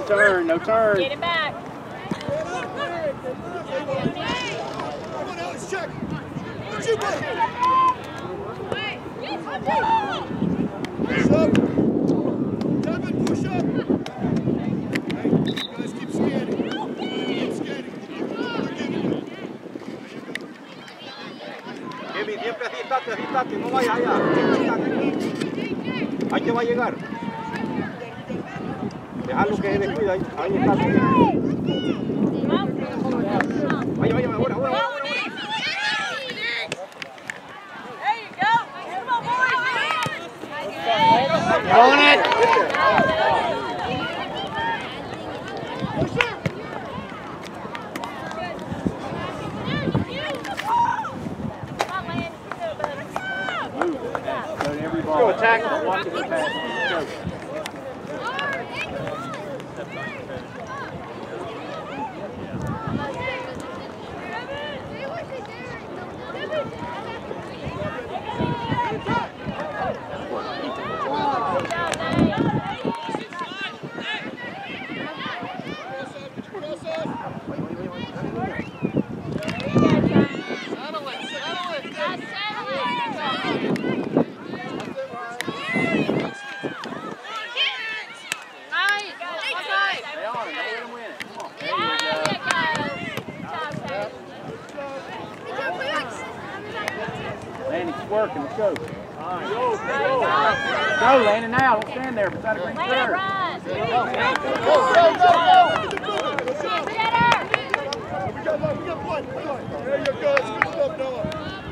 turn, no turn. Get it back. Come on, Alex, check. What's your buddy? Push up. Devin, push up. Hey, you guys keep scanning. Keep scanning. Kevin, siempre así, estate, no vayas allá. Ahí te va a llegar. Dejalo que se descuida, ahí está. Vaya, ahora. On it! Go attack, watch the attack. Go. Working, let's go. Go, Landon, now. Don't stand there beside a green shirt. Go. We got play. There you go. That's good stuff, Noah.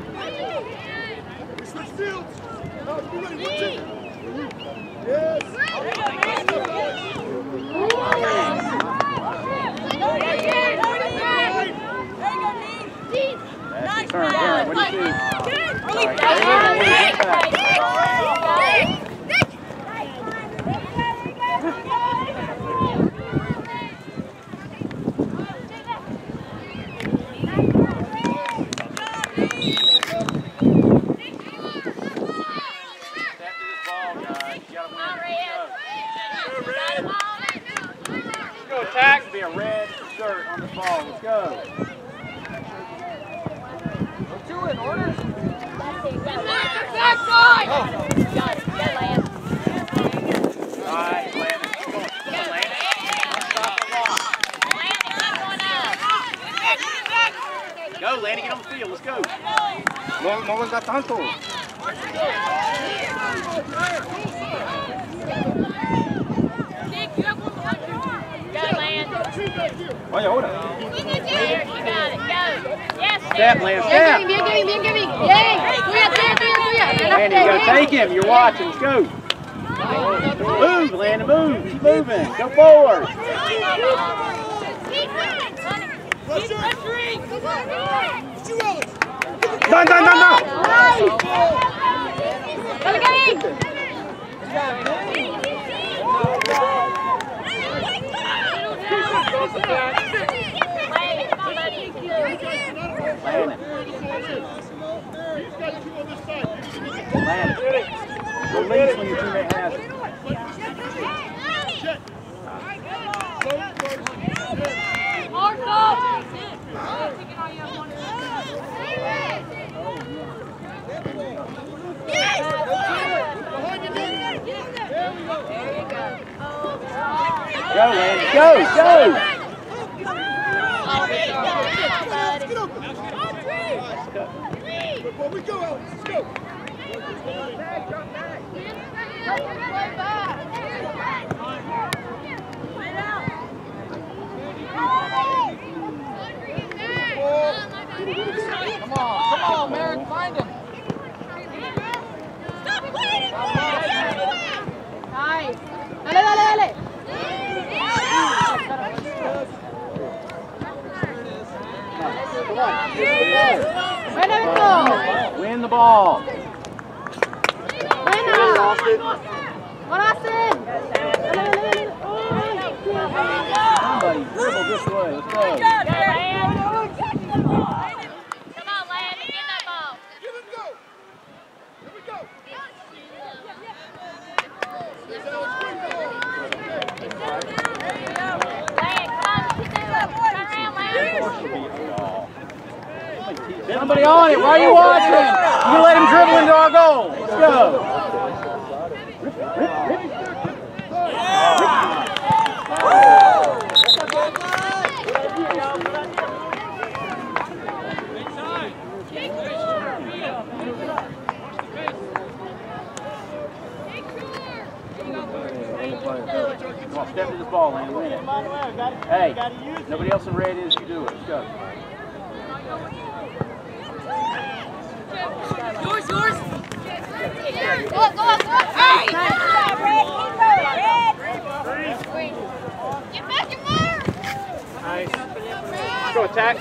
We switch fields. Now, you ready? 1, 2. Yes. Nice turn. What do you see? Go attack. Be a red shirt on the ball. Let's go. Two in order. Go, Lanny, get on the field. Let's go. No venga tanto. Vaya ahora. Step, Lance, step. Bien, Kevin. Lanny, you gotta take him. You're watching. Let's go. Move, Landon, move. Keep moving. Go forward. Done. Landon. Release when your teammate has it. Go, Landon. Go! Before we go, Alex, let's go. Come on, Merrick, find him. Nice. Dale. Win the ball. Somebody dribble this way. Let's go. Come on, Landon, get that ball. Give him go. Here we go. Here's Alex, quick ball. Somebody on it. Why are you watching? You let him dribble into our goal. Let's go. Come on, step to this ball, Landon. Win it. Hey, nobody else is ready as you do it. Let's go. Yours. Go up. Hey! Get back in there! Nice. Let's go attack.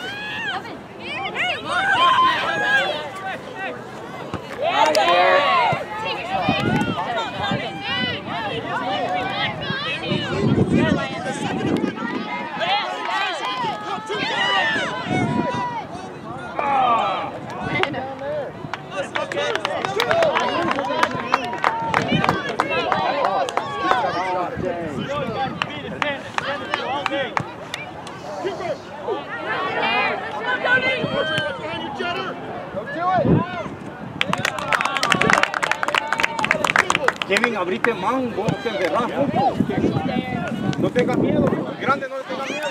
Kevin, abrite man, vos te encerrás mucho. No tengas miedo, el grande no le tenga miedo.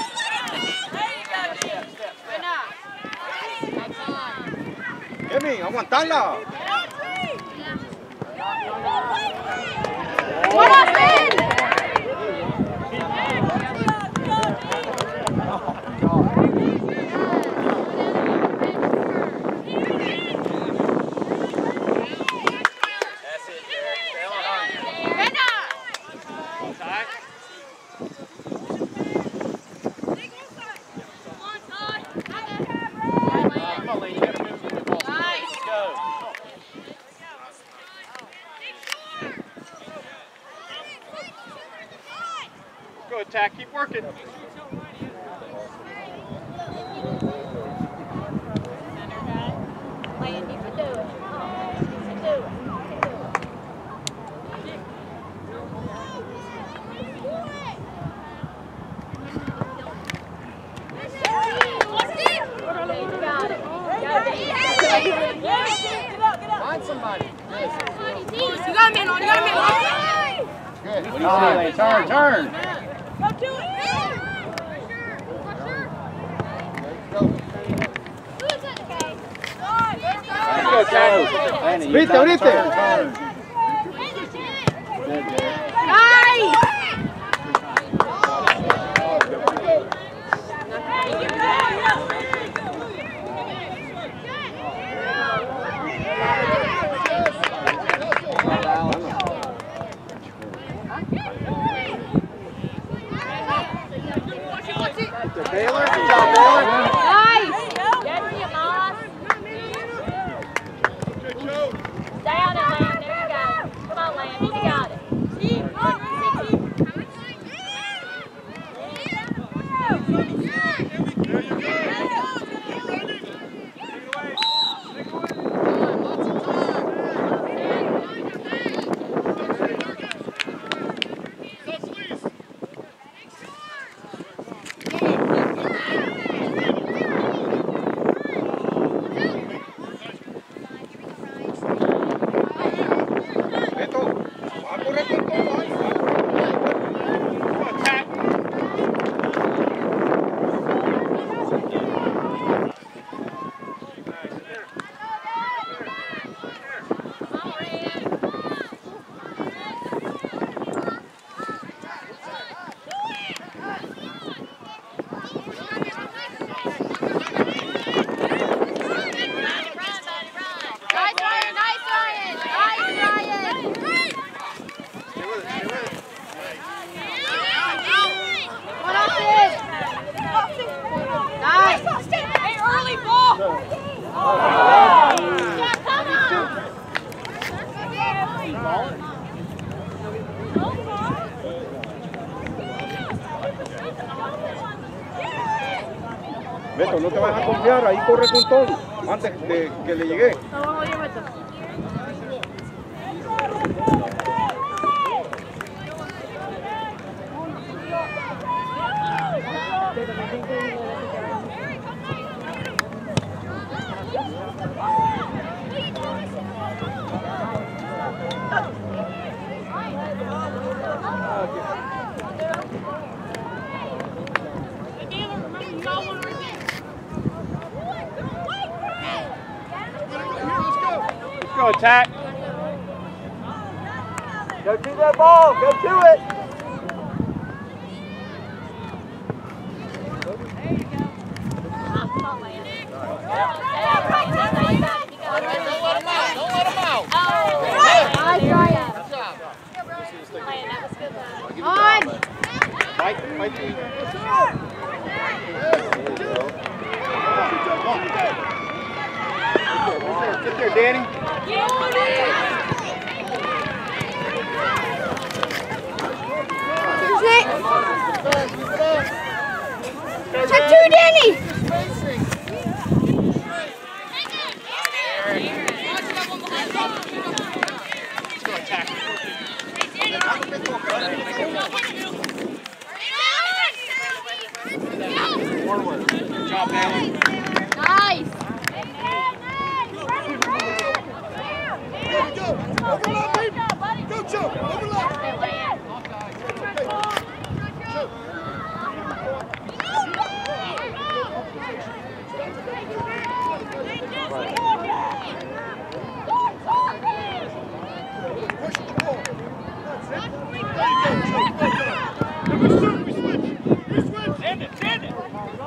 Kevin, aguantala. Go attack, keep working. Find somebody. You got me on. Good. What do you say, Lane? Turn. Go to it! Let's go tackle. Landon, you got to turn. Good, Jared. Nice! Baylor, good job, Baylor. Nice! Down and Landon, there you go. Come on, Landon, you got it. Beto, no te vas a confiar, ahí corre con todo, antes de que le llegue. Go attack. Go to that ball. Go to it. Sit there, Danny. Check two, Danny. Forward. Good job, Danny. Nice. Go. Overlap, baby. Go, Joe. Overlap. Push the ball. That's it. There you go, Joe. Well done. And we switch. Send it, send it.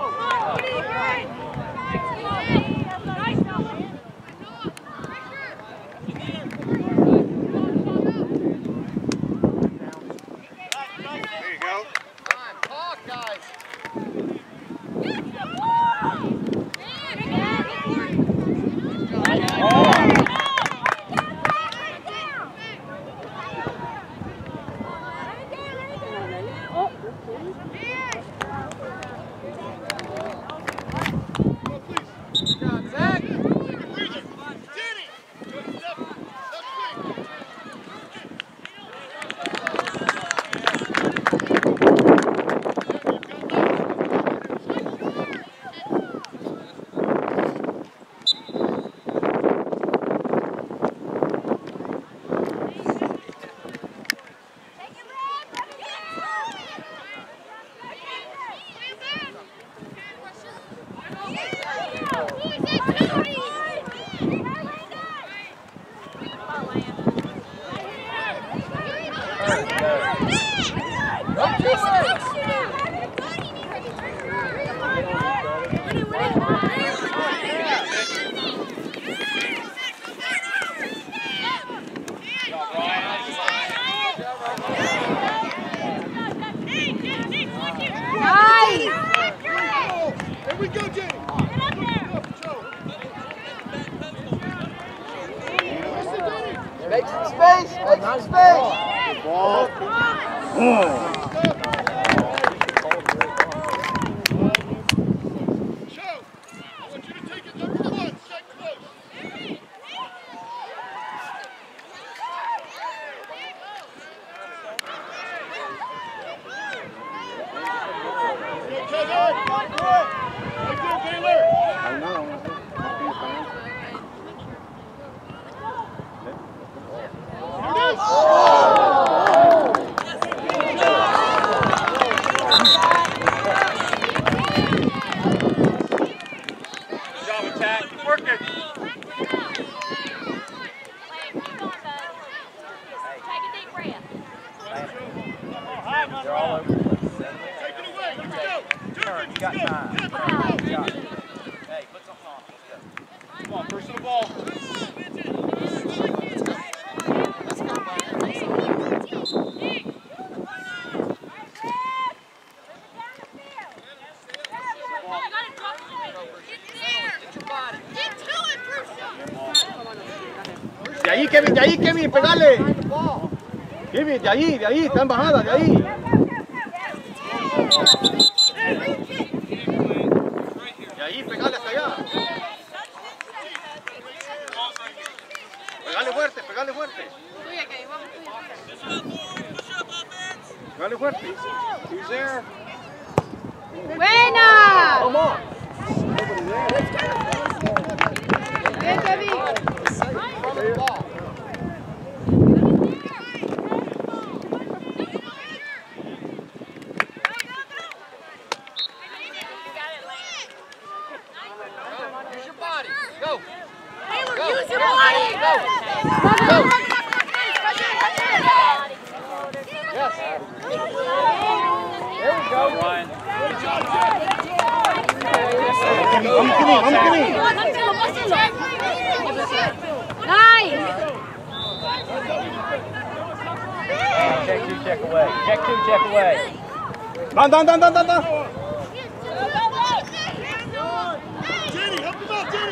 Make some space. Make some space. Good ball. Joe, I want you to take it number 1. Set close. De ahí, Kevin, pegale. Kevin, de ahí, está en bajada, de ahí. De ahí, pegale hasta allá. Pegale fuerte, pegale fuerte. Pegale fuerte. He's there. Buena. Come on. Bien, Kevin. Use your body. Go. Use your body. Go. Nice. Check two, check away. Check two, check away. Down. Jenny, help him out, Jenny.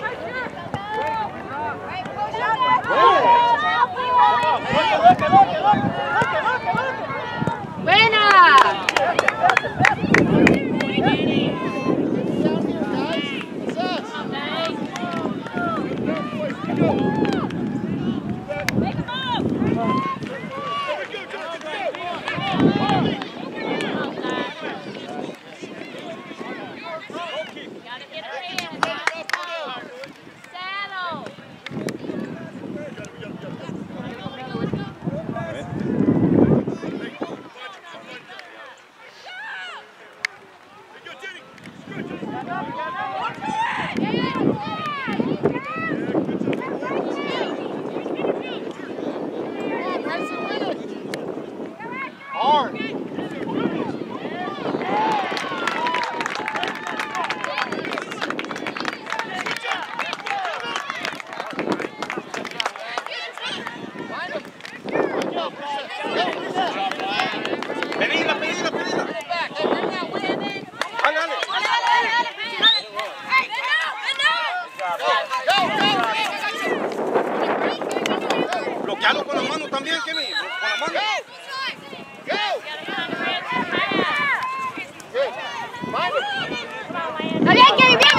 Buena. Bloquealo con la mano también, Kevin. Con la mano. Está bien, Kevin, bien.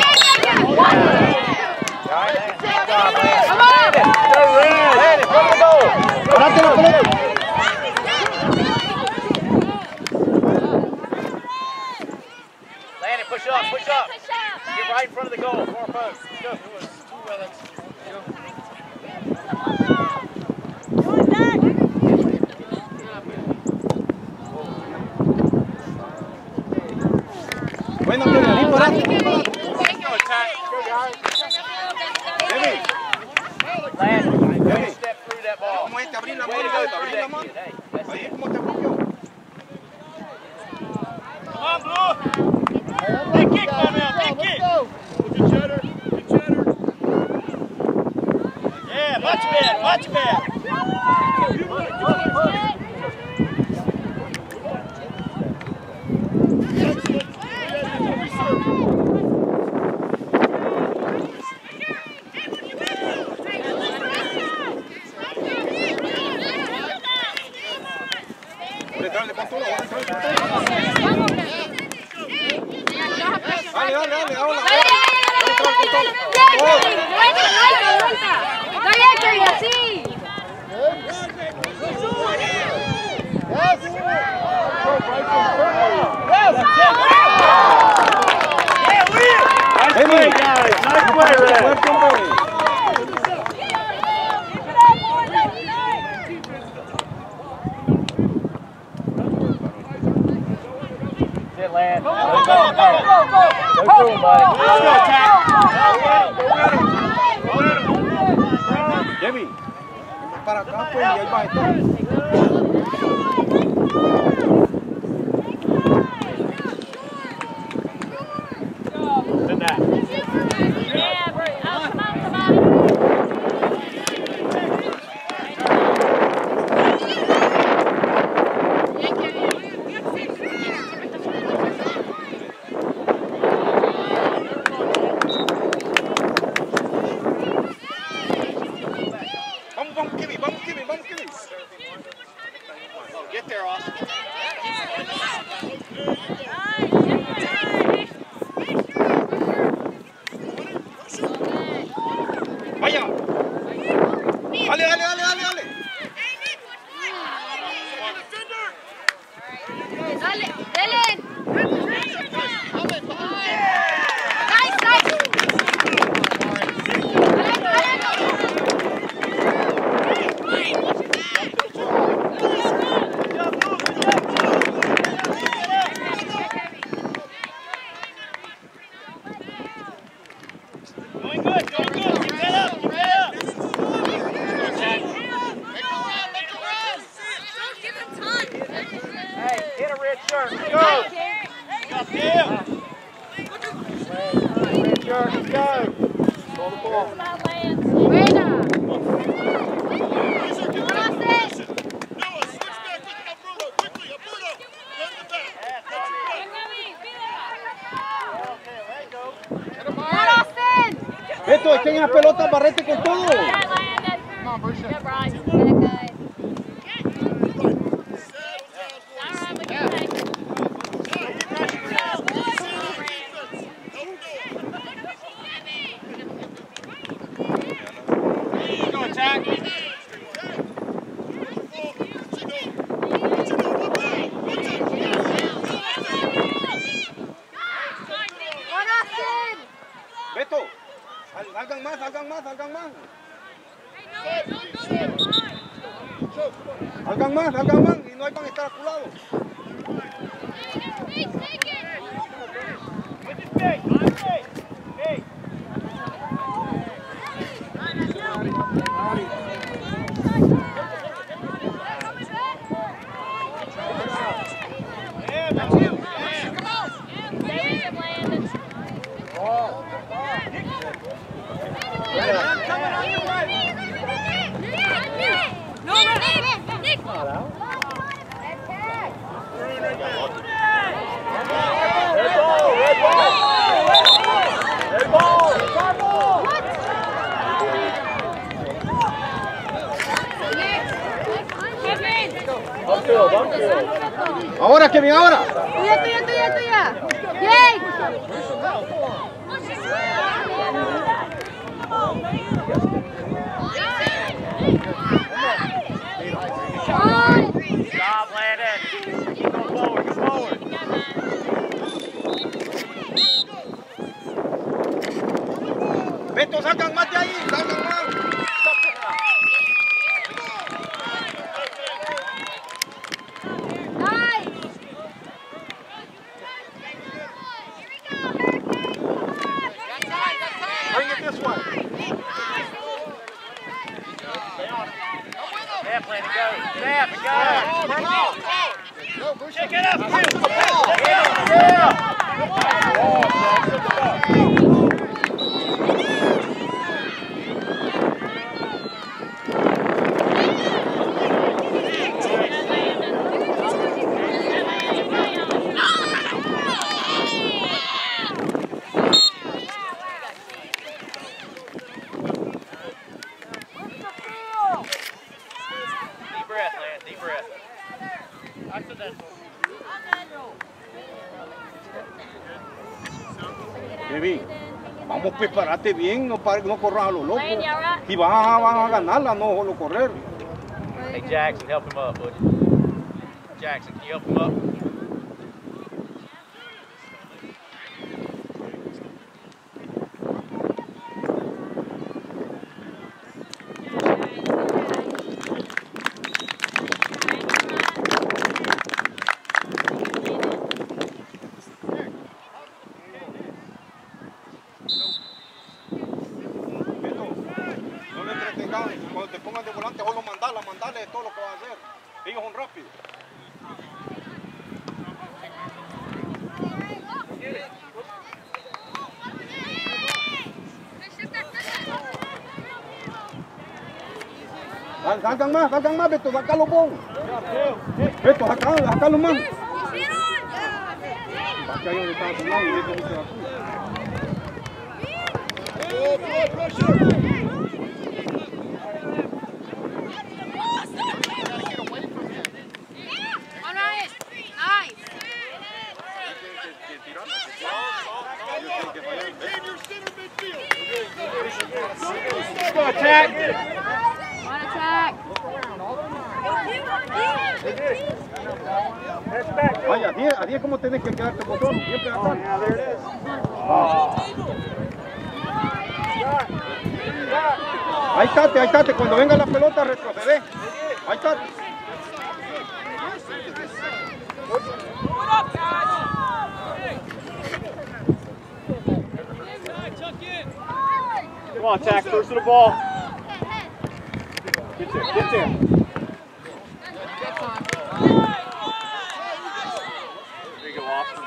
Landon, push up. Get right in front of the goal. Far post. Go. Bueno, Kevin, ahí parate. Landon, step through that ball. ¿Cómo es? Te abrí la mano, Ahí, ¿cómo te bloqueó? Come on, Blue. Big kick, my man. Big kick. Good chatter. Yeah, much better. Dale, con todo. Dale, ahora. Está bien, Kevin, así. Nice play, guys. Nice play, Red. Land. Go through him, buddy. Let's go, attack. Kevin, para acá, pues, y ahí va a estar. Send that. Yeah, bro. Oh, come on. Vamos, Kevin. Get there, Austin. Vaya. Dale. Dale, Dylan. Nice. Salgan más, y no hay van a estar aculados. Ahora, Kevin, ahora. Tuya. Yay. Stop, Landon. Go forward. Beto, sacan más de ahí, sacan más. Bring it this way. Steph, Landon, go. Steph, go. Check it up. Deep breath. Kevin, vamos a prepararte bien, no corras a lo loco. Si vas a ganarla, no solo correr. Hey, Jackson, help him up, would you? Jackson, can you help him up? Cuando te pongan de volante, solo mandarle todo lo que va a hacer. Ellos son rápidos. Salgan más, Beto, sacalo vos. Beto, sacalo más. Para que ahí donde estaba tu lado y Beto dice la tuya. Go attack. On attack. Vaya, a 10 ¿cómo tenés que quedarte con todo? Siempre atrás. Ahí estate, cuando venga la pelota retrocede. Ahí está. Come on, attack, first to the ball. Get there. There you go, Austin.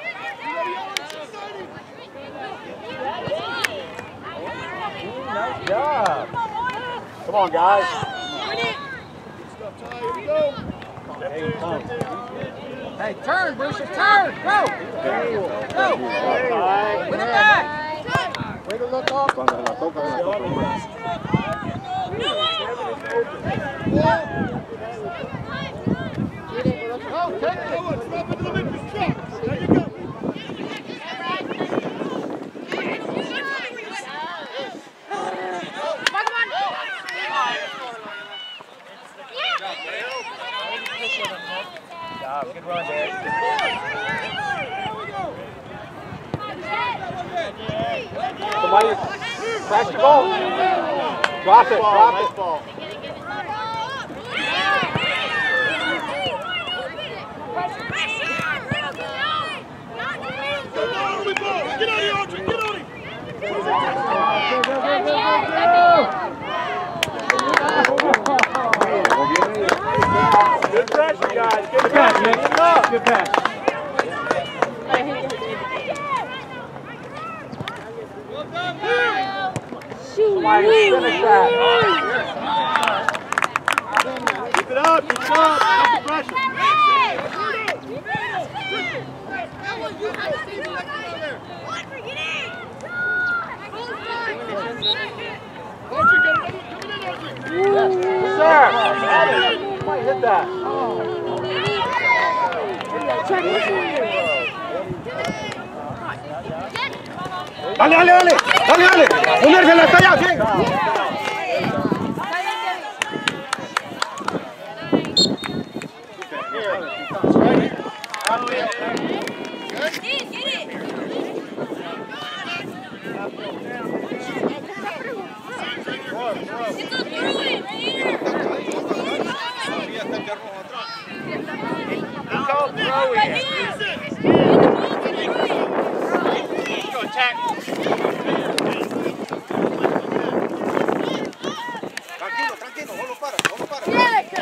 Nice job. Come on, guys. Hey, turn, Bruce, turn, go! Go! Win it back! Way to look off. Cuando se la toca, se la toca más. Go, take it. Drop into the middle. There you go. Good run, Derek. Somebody crash the ball. Drop it. Ball. pass. Good pass, Nick. Good pass. Somebody finish that. Keep it up. Keep it up. Keep the pressure. Sir, might hit that. Dale, dale, dale, dale, dale. Ponérsela hasta allá, sí. Tranquilo, tranquilo, no lo para, no lo para.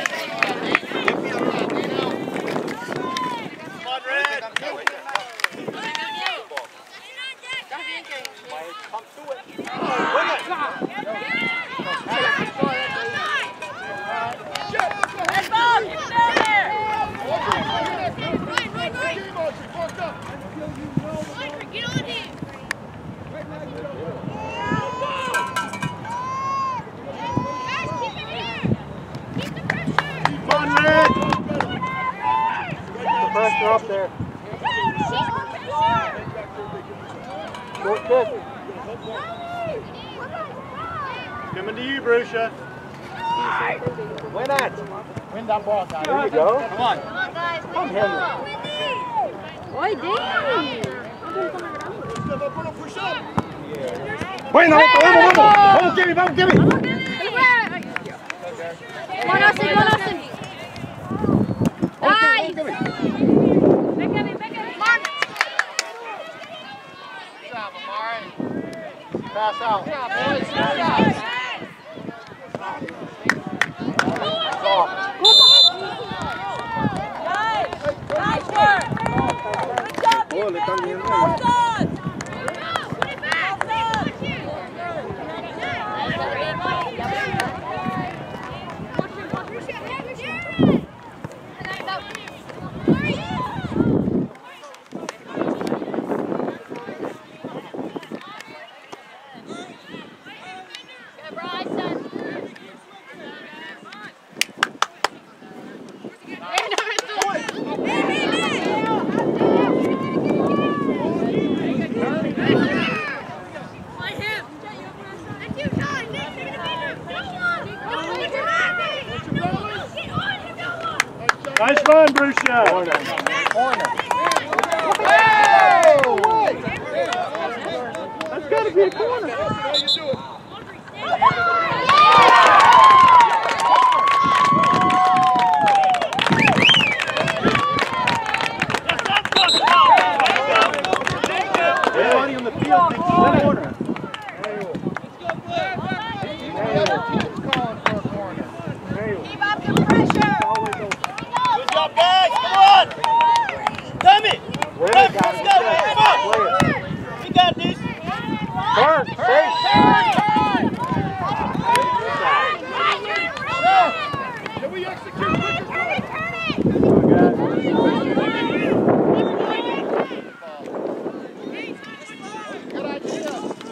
Pressure up there. Short kick. Coming to you, Brusha. Win that. Win that ball, guys. There you go. Come on. Come on, guys. Come, Henry. Oy, damn. Bueno, vamos, vamos. Vamos, Kevin, vamos, Kevin. Come on, Austin, come on, Austin. Nice. Pass out. Good job, boys. Good job. Oh, le están viendo. Nice run, Brusha. Corner. That's got to be a corner. Everybody on the field thinks it's a corner. Keep up the pressure. Good job, guys. Come on. Damn it. Where Let's got go. Come on. We got this. Turn, safe. Can we execute quicker? Good idea.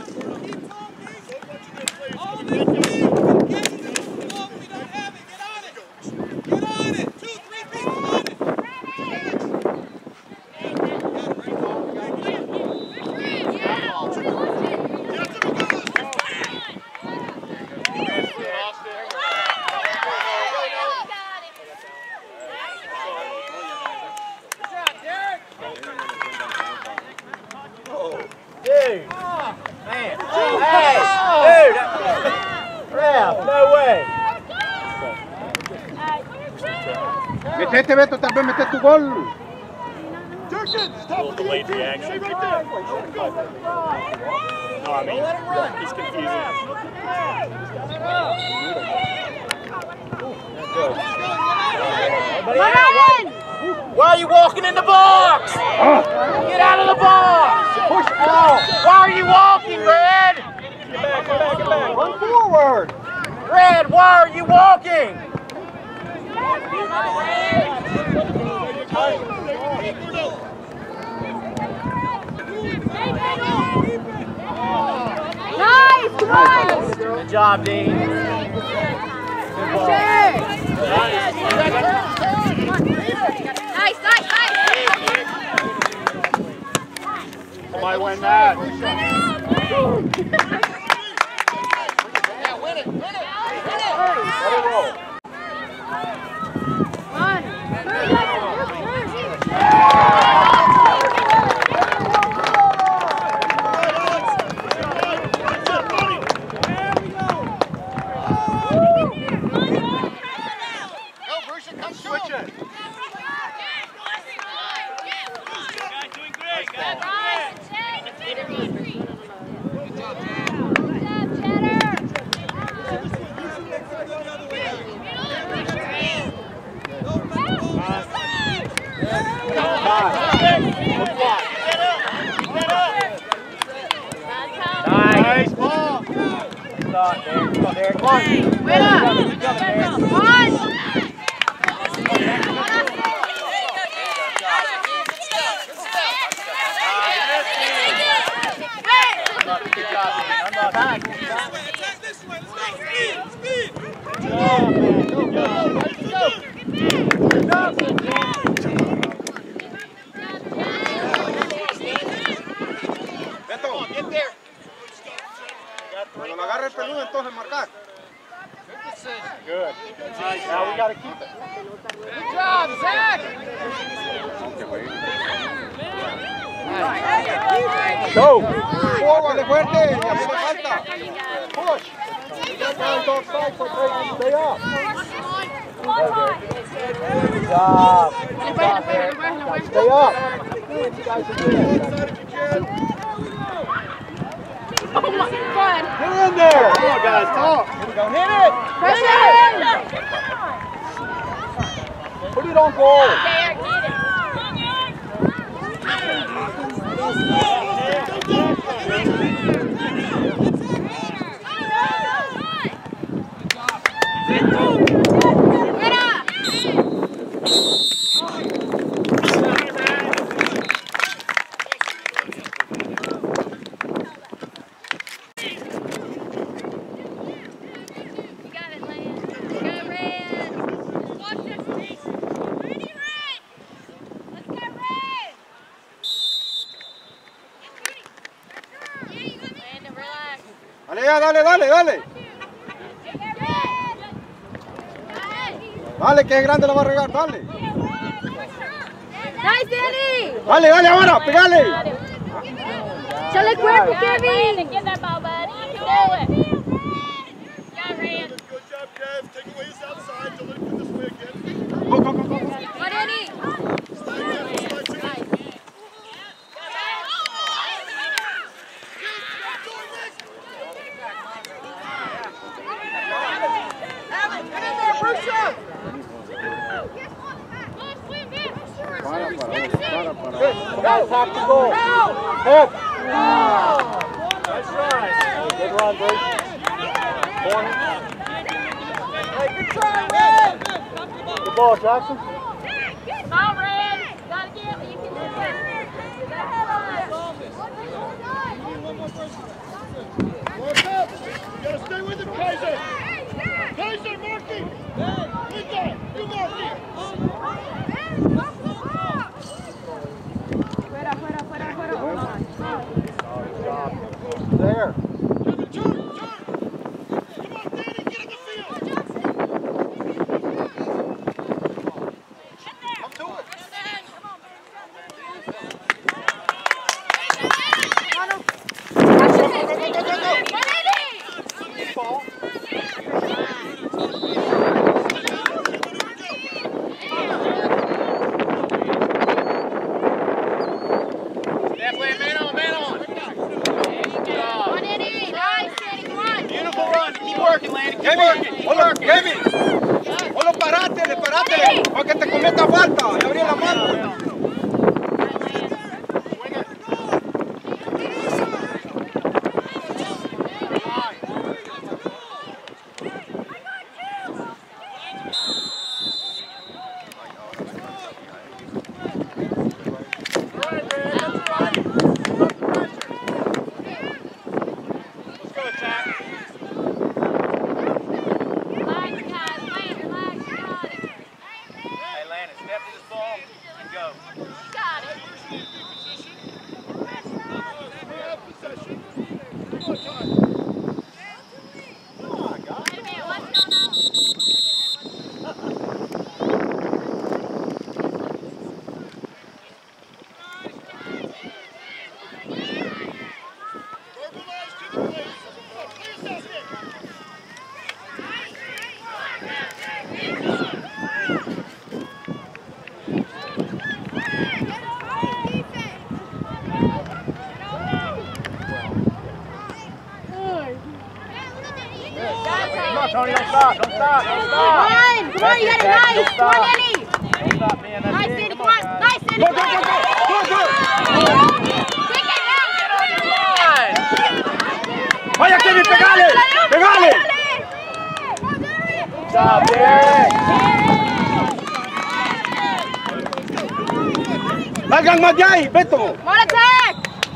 Dude. Man. Hey. Dude. Ref, no way. Metete, Beto, tal vez metes tu gol. Jerkins, stop the delayed reaction. Stay right there. No, I mean, he's confusing. Come on, Ryan. Why are you walking in the box? Get out of the box! Push out. Why are you walking, Red? Get back, get back, get back. Run forward. Red, why are you walking? Nice, come on. Good job, Dean. Nice, nice, nice. Somebody win that. Let it roll. Nice ball. Wait up. Come on. Beto, cuando lo agarre el peludo, entonces marcar. Good. Now we got to keep it. Good job, Zach! Go. Forward, fuerte. Ya me falta. Push. Stay up. Good job. Stay up. You guys are good. Oh my God. Get in there. Come on, guys, talk. Don't hit it. Pressure. Put it on goal. There, get it. Dale, dale, dale. Dale, que es grande la va a regar, dale. Nice, Danny. Dale, dale ahora, pegale. Échale cuerpo, Red, Kevin. get that ball, buddy. You can do it. Go, Red. Good job, Kev. Take away his outside. Don't let him put this way again. Go, go, go, go. Go, Danny. Guys have to go. Hit. That's right. Good run, Bruce. Corner. Hey, good try, Red. Good ball, Jackson. Come on, Red. Gotta get it. You can do it. Work up. You gotta stay with him, Kaiser. Kaiser, marking. Good guy. You marking. There. Kevin, turn. Come on, Danny, get in the field. Come to it. Go, Danny. Ball. Párale, párate, para que te cometa falta y abrí la mano. Tony, don't stop, don't stop, don't stop. Come on, you got it, nice. Come on, Danny. Don't stop, man. That's Nice, it. Danny, Come come on, on. guys. Nice, Danny, Go, come go, on. go, go, go, Kick it now. Vaya, Kevin, pegale, pegale. Good job, Derek. Salgan más de ahí, Beto. Come on, attack.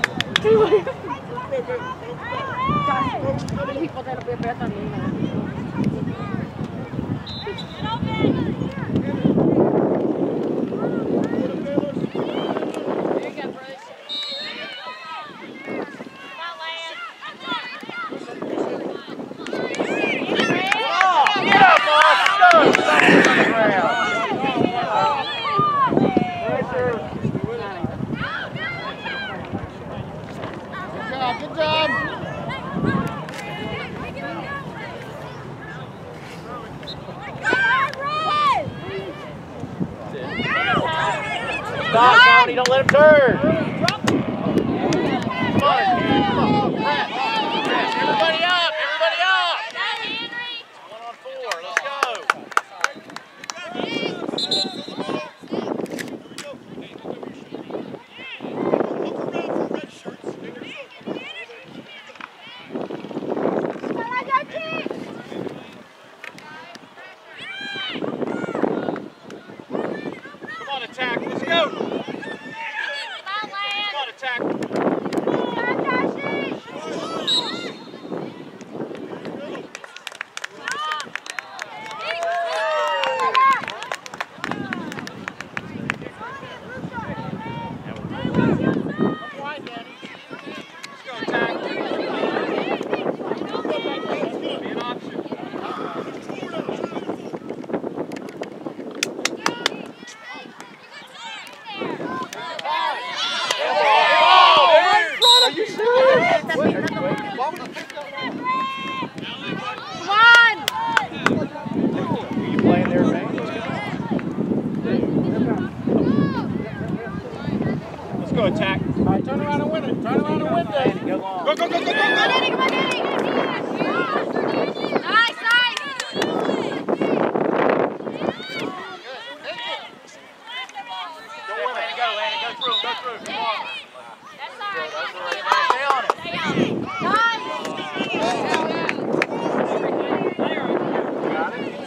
Get up, Mark. Go. Stop on the ground. Good job. Stop, Tony. Don't let him turn. Come on, kid. Come on. Press. Press. Everybody up. Everybody up. 1 on 4. Let's go. Come on, attack. Let's go. Come on, attack. Let's go, attack. Be an option. Are you serious? Come on. Are you playing there, man? Let's go, attack. All right, turn around and win it. Turn around and win this. Go long. Go, go, go, go, go, Come on, go. Danny, come on, Danny. Nice, nice. Don't win, Lanny. Go, Lanny. Go through. Go through. Come on. That's all right. That's all right, man. Stay on it. Stay on it. Nice. Got it?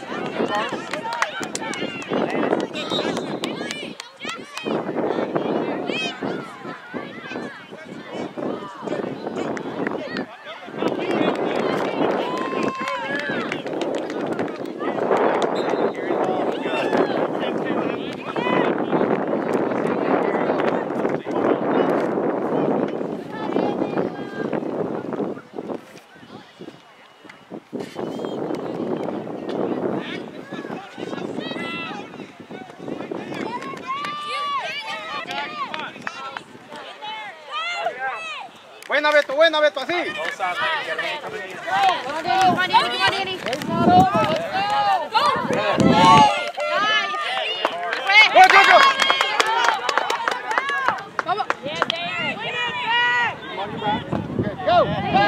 Buena, Beto, así. Both sides, man. You got a man coming in. Come on, Danny, come on, Danny, come on, Danny. It's not over. Let's go. Nice. Go, go, go. Come on. Yeah, Derek. Go, go.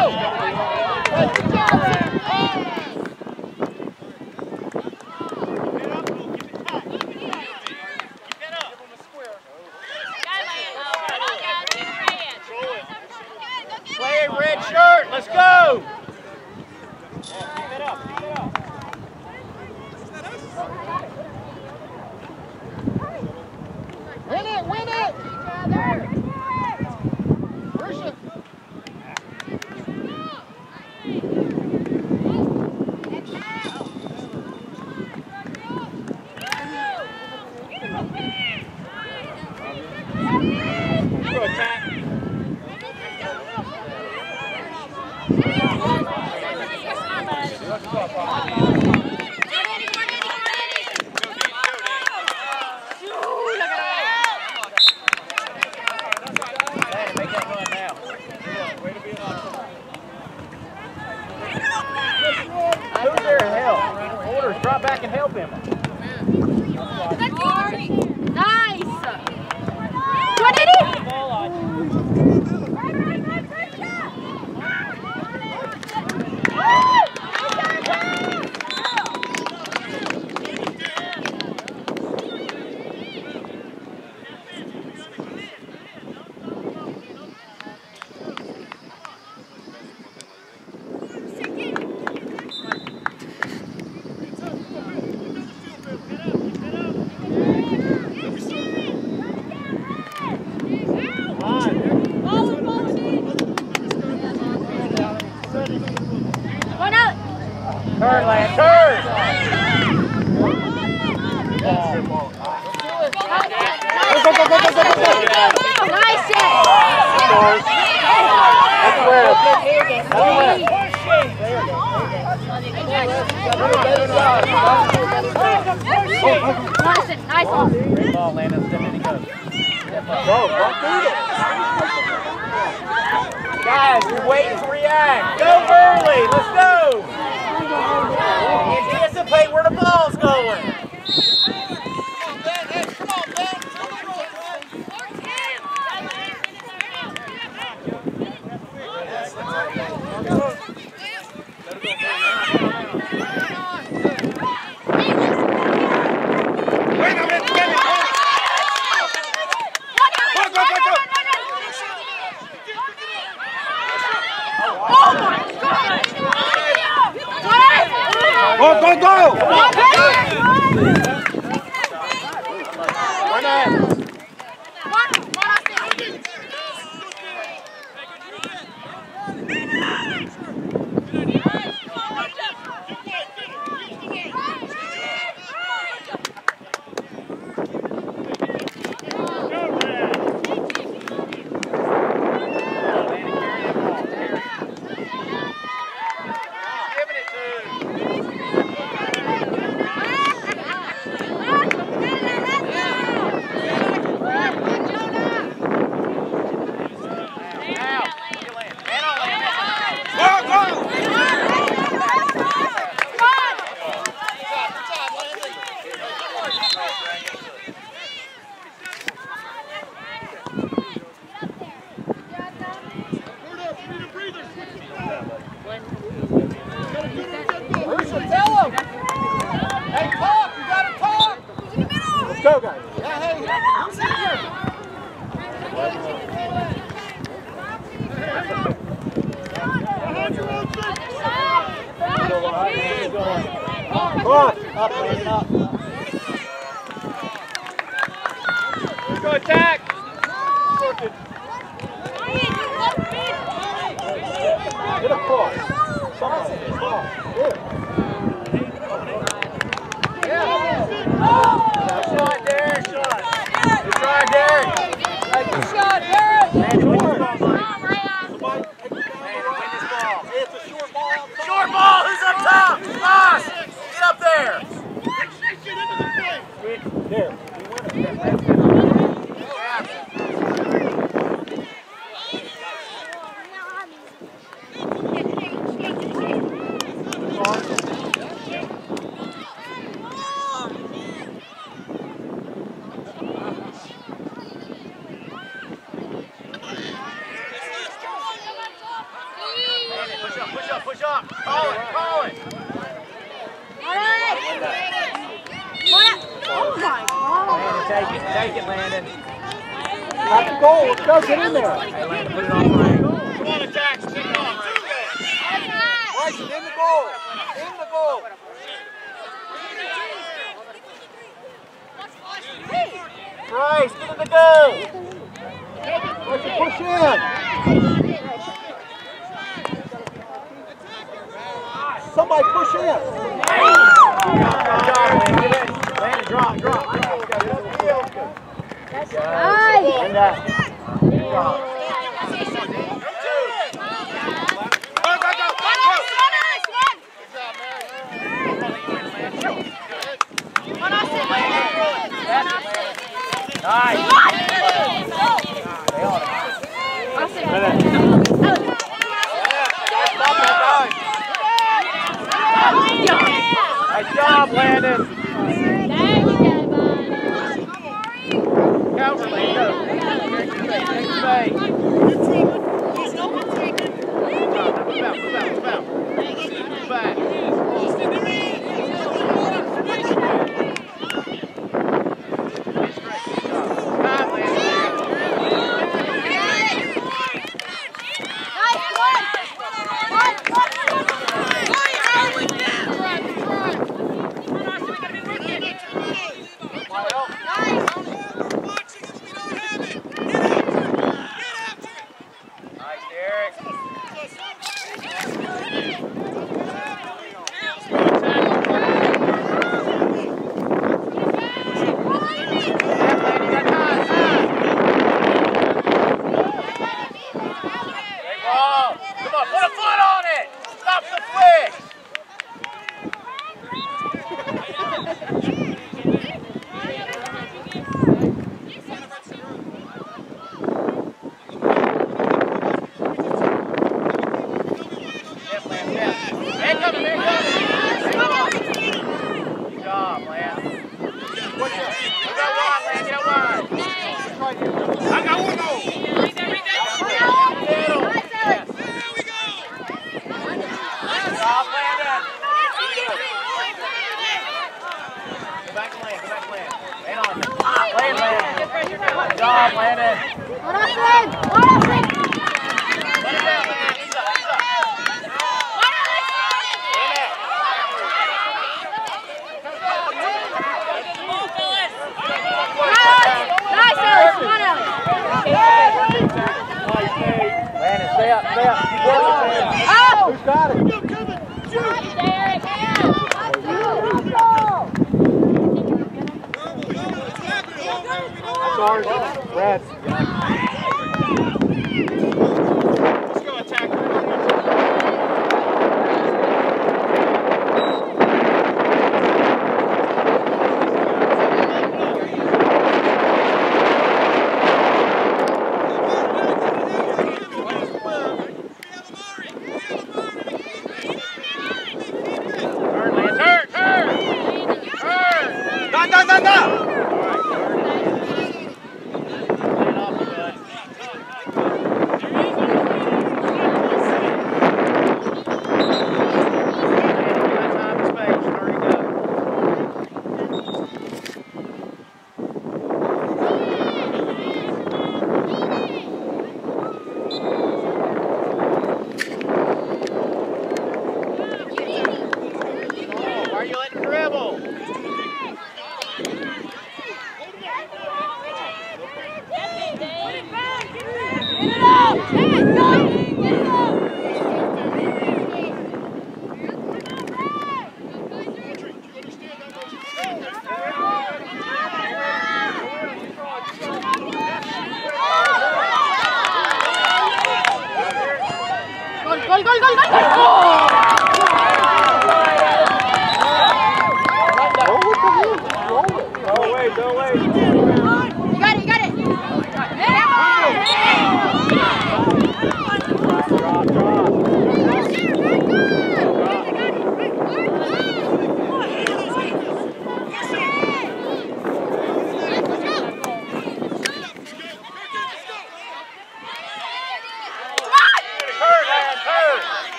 Good job, man. Madison, nice one. Great ball, Landon. Step in and go. Step up. Go. Guys, you're waiting to react. Go early. Let's go. Anticipate where the ball's going. Go, go, go! Go, guys. Come on. Up, man, up. Let's go attack. Get a cross. Something. Ball. Good. Shot, Derek. Shot. Good try, Derek. Good shot, Derek. It's a short ball. Short ball. Who's up top? Us. Get up there. There. Push up. Call it. Oh my God. Landon, take it, Landon. That's the goal. Let's go. Get in there. Hey, Landon, put it on Frank. Come on, attack. Stick on. Bryson, in the goal. In the goal. Bryce, get in the goal. Bryson, push in. Somebody push in. Landon, drop. Nice. And nice. Nice job, Landon. Counter, Landon. Move out. Move back. Good job, Landon. Landon, stay up, stay up. Keep working. Who's got it? Sorry, Brad. Let's go attack.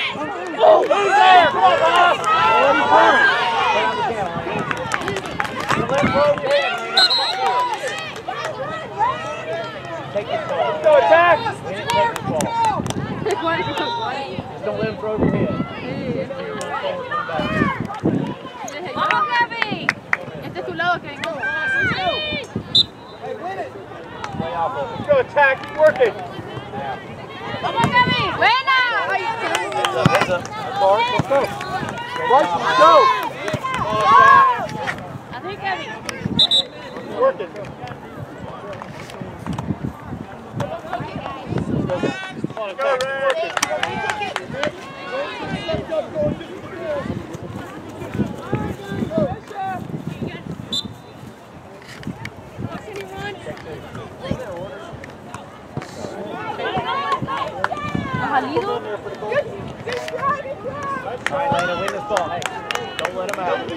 Who's there? Come on, boss. Let's go attack. Just don't let him throw over your head. Vamos, Gaby. Este es tu lado, Kevin. Let's go attack. Keep working. Vamos, Gaby. Buena. Let's go. Bryson, let's go. Así, Gaby. Keep working. Come on, attack. Keep working. Salido. All right, Lena, win this ball. Hey, don't let him out.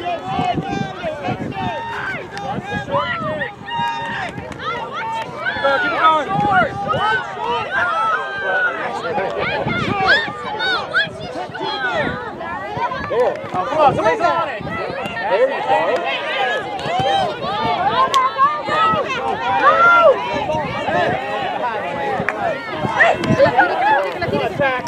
Keep it going. There. Oh, come on, somebody's on it. There you go. Attack.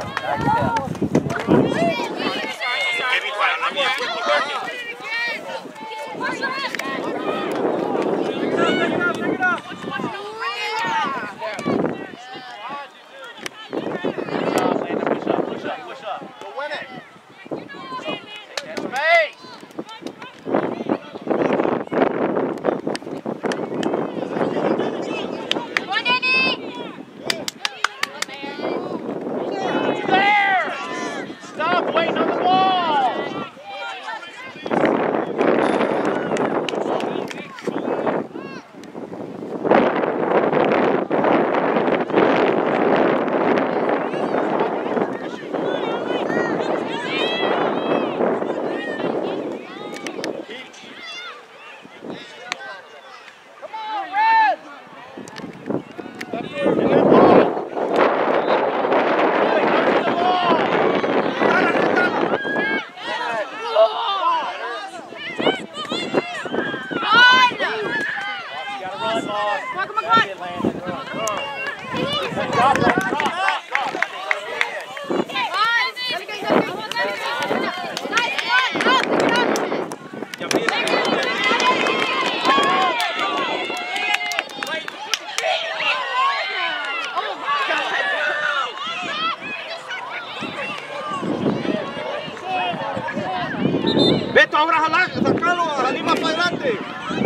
Beto, ahora jalar, sacalo, salir más para adelante.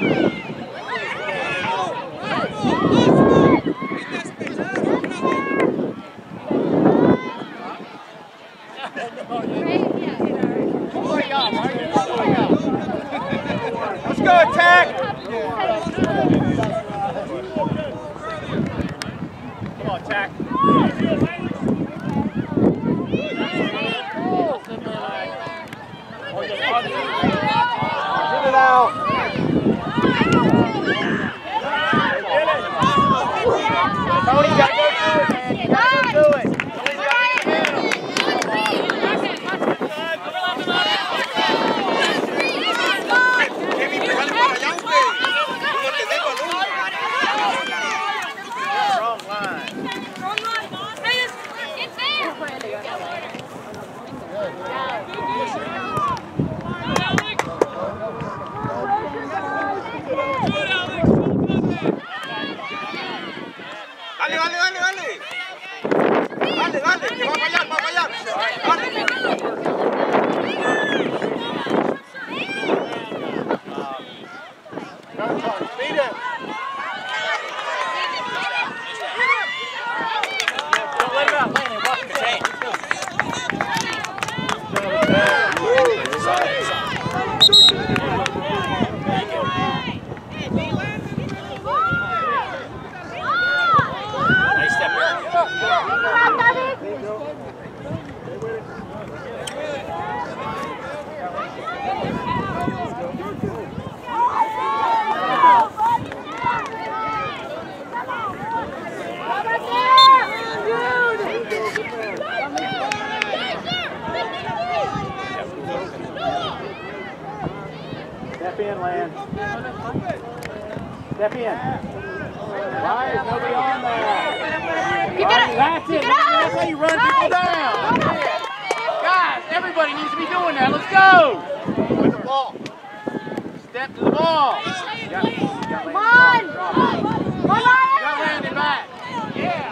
Let's go attack. Come on, attack. Get it out. Tony, you gotta go do it, man. You gotta go do it. Tony's gotta get him. Kevin, pegale para allá, hombre. No te dé balón. Wrong line. in, Lan. Step in. Right, nobody on there. Keep it up. That's it. That's how you run people down. Guys, everybody needs to be doing that. Let's go. With the ball. Step to the ball. Come on. Come on. Got Landon back. Yeah.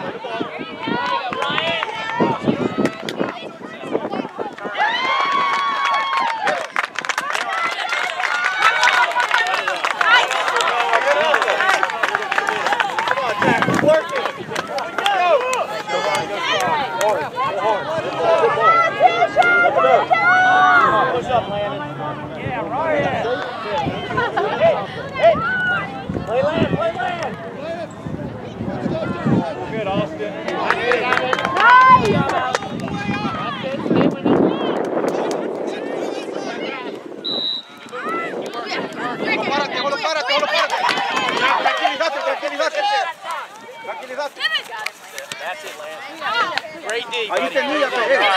Push up, Landon. Yeah, right. Hey. Play land, play land. Good, Austin. That's it, Landon. Great D. Ahí tenía,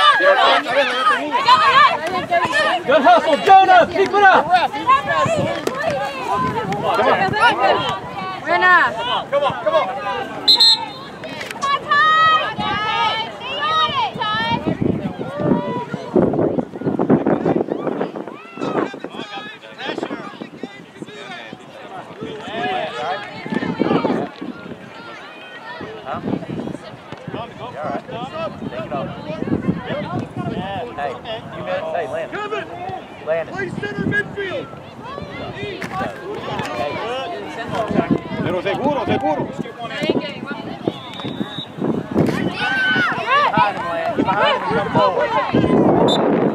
Good hustle, Jonah. Keep it up. Renna. Come on. Play center midfield. Pero seguro. Behind him, come forward.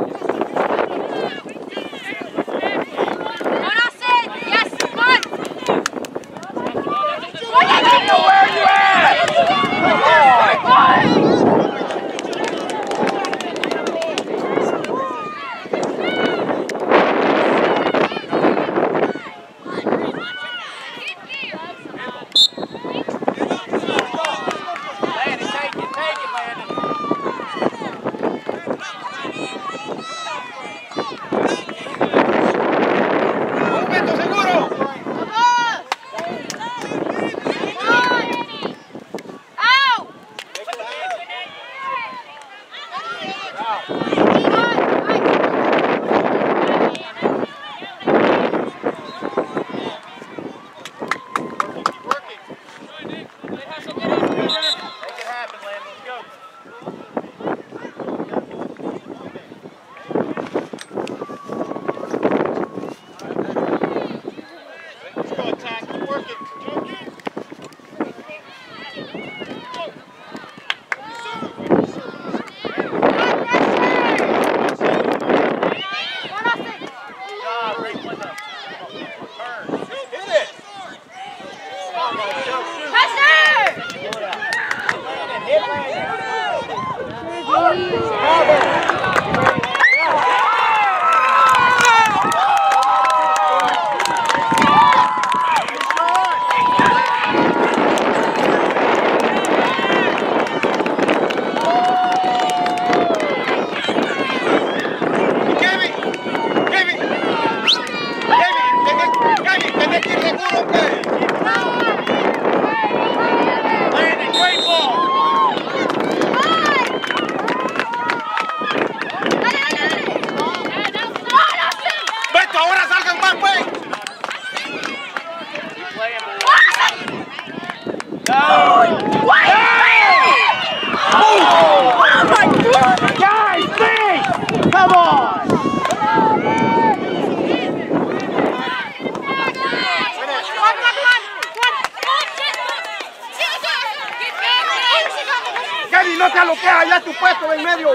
No te aloqueas allá tu puesto en medio.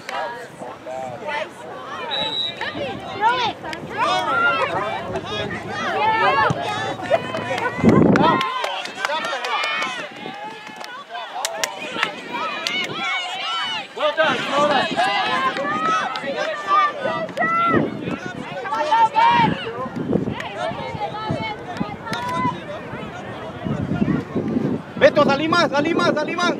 Well done, Jonah. Beto, salí más, salí más, salí más.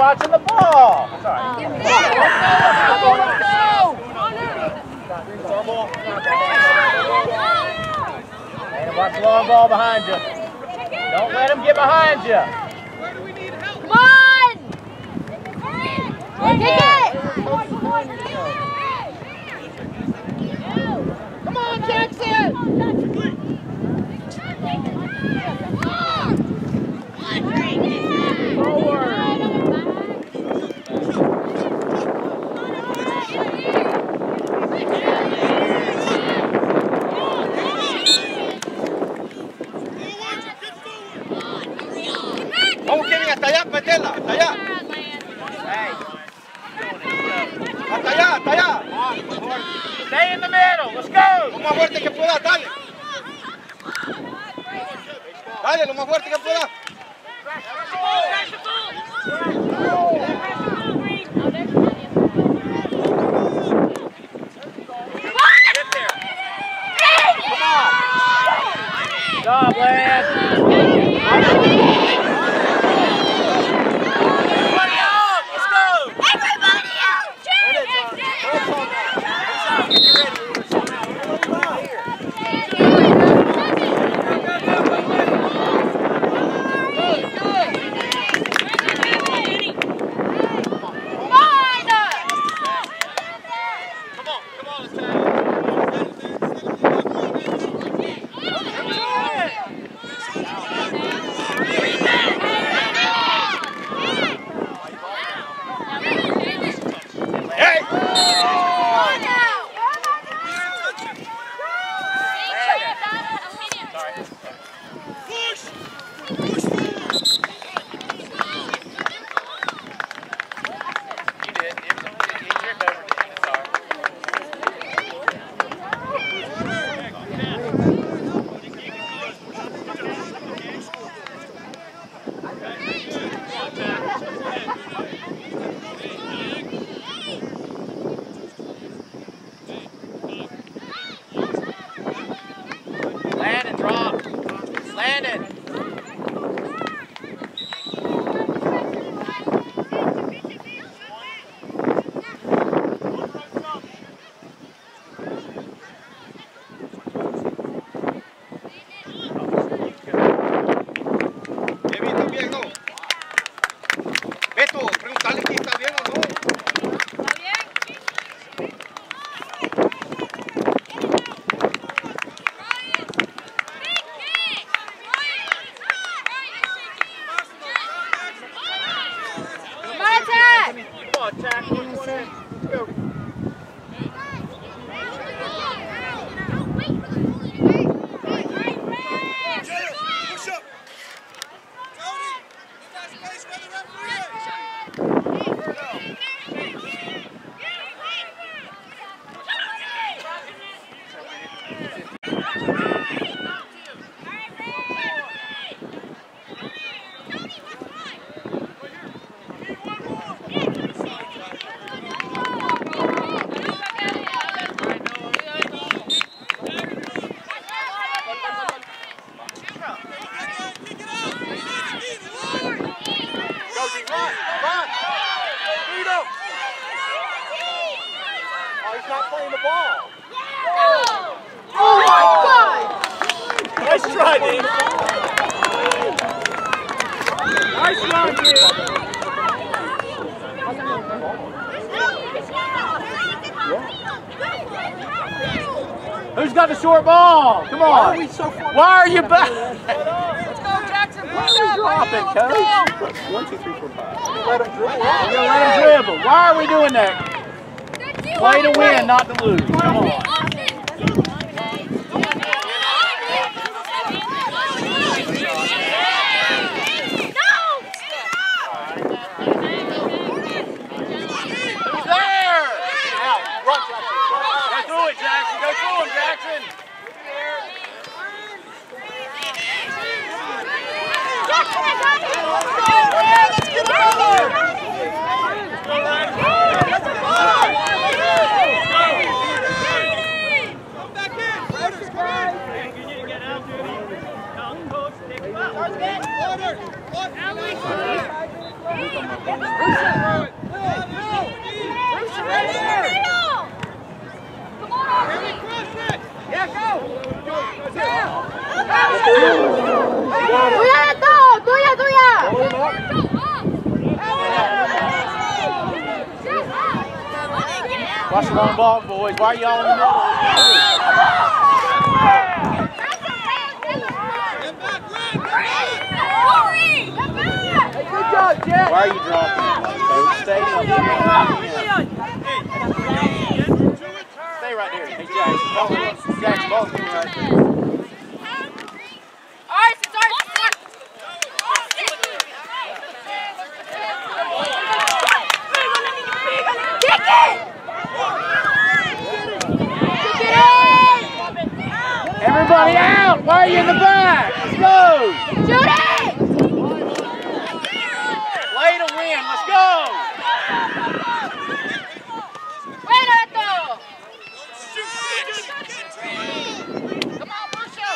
watching the ball. Sorry. And watch the long ball behind you. Don't let him get behind you. Come on! Kick it! Come on, Jackson! Vamos, Kevin, hasta allá, metela, hasta allá. Hasta allá, hasta allá. Stay in the middle. Let's go. Lo más fuerte que pueda, dale. Dale, lo más fuerte que pueda. Good job, Lance. Landon, drop. Landon. Kevin, ¿está bien, no? Beto, pregúntale si está bien o no. Not playing the ball. Oh my God! Nice try, Dave. Nice run, dude. Who's got the short ball? Come on. Why are we so far? Why are you back? Let's go, Jackson. Why are you dropping, coach? 1, 2, 3, 4, 5. Let him dribble. You're gonna let him dribble. Why are we doing that? Play to win, not to lose. Come on. Who's there? Out. Run, Jackson. Go through it, Jackson. Go through him, Jackson. Jackson, I got it! Let's get it over. ¡Tuya, tuya! Watch the long ball, boys. Why are y'all in the middle? Good job, Jet. Why are you dropping? Stay up. Stay right there. Hey, Jackson, ball's coming right there. Everybody out! Why are you in the back? Let's go! Shoot it! Play to win. Let's go! Come on, push up!